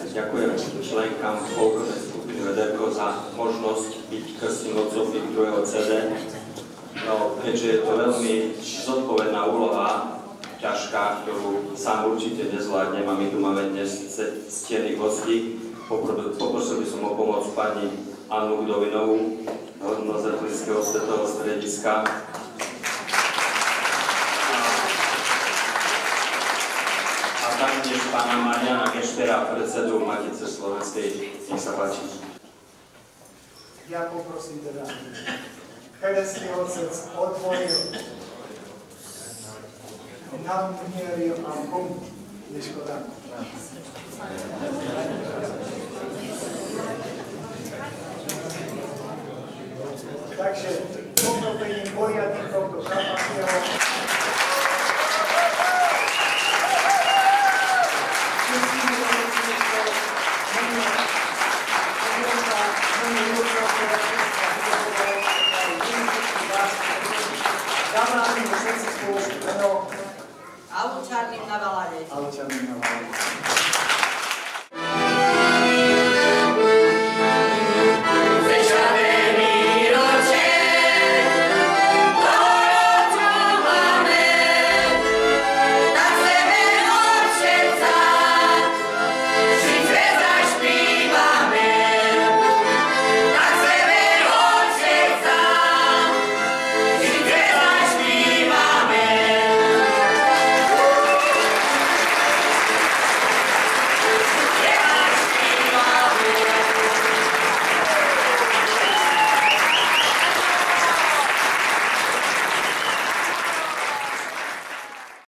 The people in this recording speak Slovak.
Ďakujem členkám folklórnej skupiny Vederko za možnosť byť krstným otcom ich druhého CD. No, keďže je to veľmi zodpovedná úloha, ťažká, ktorú sám určite nezvládnem a my tu máme dnes ctených hostí, poprosil by som o pomoc pani Annu Hudovinovú, hodnosť Zetlického svetového strediska. Taktiež pána Mariana Geštera, predsedu Matice slovenskej. Nech sa páči. Ja poprosím teda, Chredeský otec otvoril, namieril a komu neškoda. Takže